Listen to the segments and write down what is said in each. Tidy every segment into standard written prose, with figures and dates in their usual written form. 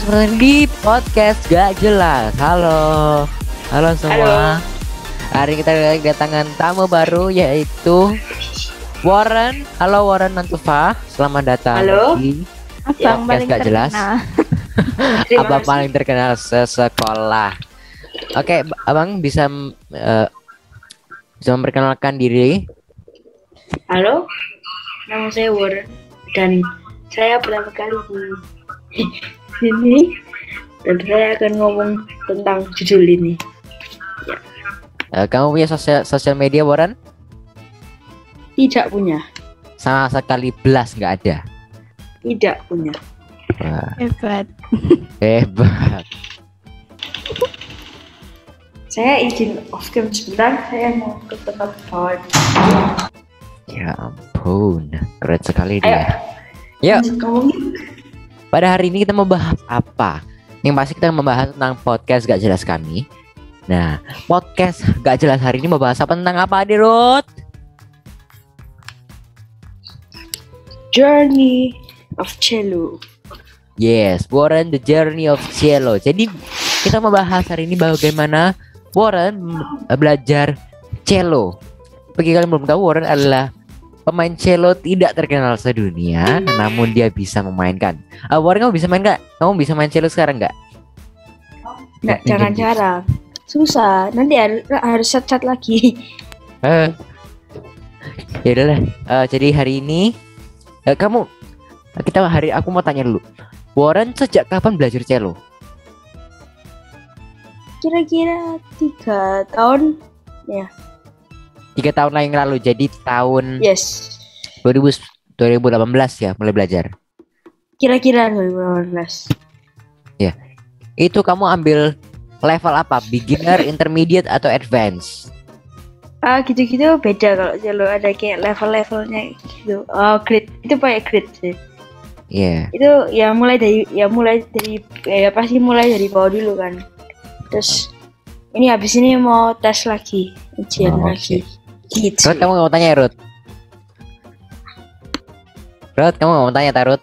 seperti di podcast gak jelas. Halo semua. Hari ini kita kedatangan tamu baru yaitu Warren. Halo Warren Nantufa, selamat datang di Abang podcast gak jelas. Abang paling terkenal sesekolah. Oke, abang bisa memperkenalkan diri? Halo, nama saya Warren dan saya pertama kali di sini dan saya akan ngomong tentang judul ini. Kamu punya sosial media, Warren? Tidak punya. Sama sekali belas nggak ada. Tidak punya. Wah, Hebat. hebat. Saya izin off cam sebentar, saya mau ke tempat kawan. Ya ampun, keren sekali Ayo, dia. Yuk, lanjut ngomongin. pada hari ini kita mau bahas apa? Yang pasti kita membahas tentang podcast gak jelas kami. Nah, podcast gak jelas hari ini mau bahas apa, tentang apa, Dirut? Journey of Cello. Yes, Warren the Journey of Cello. Jadi kita membahas hari ini bagaimana Warren belajar cello. Bagi kalian belum tahu, Warren adalah pemain cello tidak terkenal sedunia, namun dia bisa memainkan. Warren, kamu bisa main nggak? Kamu bisa main cello sekarang nggak? Nggak, jangan cara. Susah, nanti harus cat lagi. Ya udahlah. Jadi hari ini aku mau tanya dulu. Warren sejak kapan belajar cello? Kira-kira 3 tahun. 3 tahun yang lalu. Jadi tahun Yes. 2018 ya mulai belajar. Kira-kira 2018. Itu kamu ambil level apa? Beginner, intermediate, atau advance? Gitu-gitu beda kalau cello, ada kayak level-levelnya gitu. Grade itu pakai grade sih. Iya. Itu mulai dari pasti mulai dari bawah dulu kan. Terus ini habis ini mau tes lagi, ujian lagi. Gitu. Ruth, kamu nggak mau tanya ya, Ruth? Ruth, kamu nggak mau tanya, Ruth?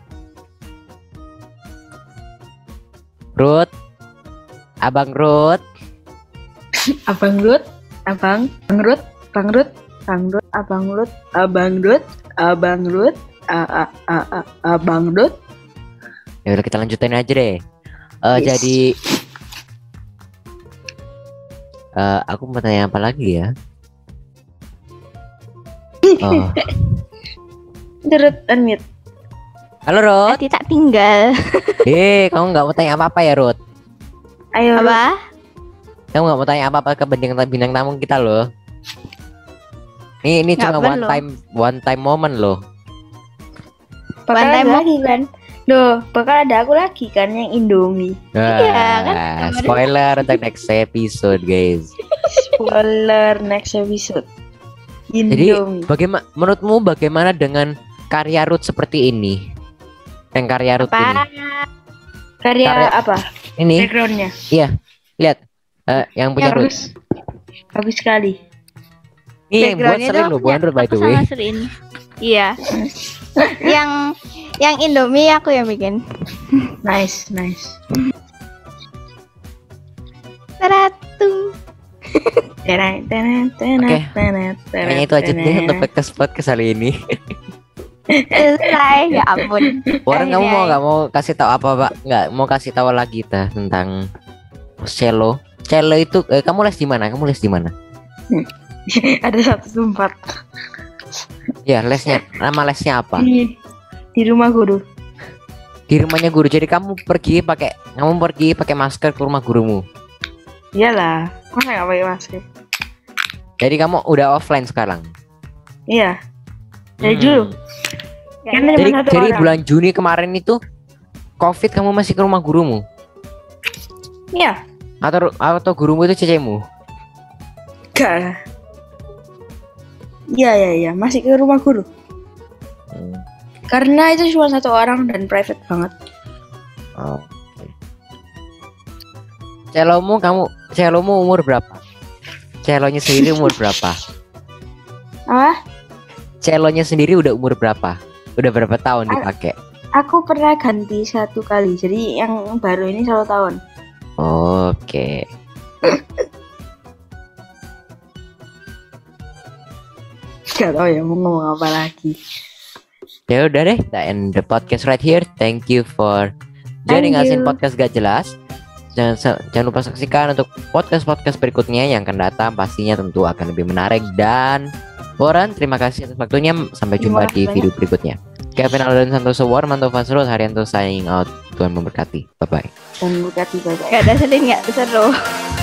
Ruth, Abang Ruth. Abang Rut, Abang Rut, Abang Rut, Abang Rut, Abang Rut, Abang Rut, Abang Rut, Abang Rut. Ya udah, kita lanjutin aja deh. Yes. Jadi aku mau tanya apa lagi ya? Oh. Rut, unmute. Halo Ruth. Tadi tak tinggal. Kamu nggak mau tanya apa-apa ya, Ruth? Ayo. Rut. Apa? Kamu nggak mau tanya apa-apa ke bintang tamu kita loh. Ini Nggak cuma perlu. one time moment loh. Bakal One ada time lagi kan? Loh, bakal ada aku lagi kan yang Indomie. Iya, kan? Spoiler untuk next episode, guys. Spoiler next episode. Jadi Indomie. menurutmu bagaimana dengan karya Ruth seperti ini? Yang karya Ruth ini. Karya apa? Ini, Backgroundnya. lihat. Yang punya Ruth. Bagus sekali. Ini yang buat Backgroundnya sering tuh loh, bukan Ruth by the way. sama Serin. Iya. yang Indomie aku yang bikin. Nice. Teratung. Kayaknya itu aja deh untuk podcast kali ini. Selesai. Ya ampun. Warren, kamu Akhirnya. nggak mau kasih tahu apa, Pak? Nggak mau kasih tahu lagi tentang cello. Cello itu kamu les di mana? Ada satu tempat Ya, nama lesnya apa? di rumah guru. Di rumahnya guru. Jadi kamu pergi pakai masker ke rumah gurumu. Iyalah, masa nggak pakai masker? Jadi kamu udah offline sekarang. Iya. Dari dulu. Ya, Kan ya. cuma Jadi satu dari orang. bulan Juni kemarin itu COVID, kamu masih ke rumah gurumu? Iya. Atau gurumu itu cecemu? Enggak lah. Iya, masih ke rumah guru. Karena itu cuma satu orang dan private banget. Oh. Celomu umur berapa? Celonya sendiri umur berapa? Apa? Celonya sendiri udah umur berapa? Udah berapa tahun dipakai? Aku pernah ganti 1 kali. Jadi yang baru ini 1 tahun. Oke. Gak tahu ya mau ngomong apa lagi. Ya udah deh, kita end the podcast right here. Thank you for joining us in podcast Gak Jelas. Jangan lupa saksikan untuk podcast-podcast berikutnya yang akan datang, pastinya tentu akan lebih menarik. Dan Warren, terima kasih atas waktunya. Sampai jumpa di video berikutnya. Kevin Alden Santoso, Warmanto Fasrul Haryanto signing out. Tuhan memberkati. Bye bye. Dan berkati bye-bye. Gak ada sedih, gak seru.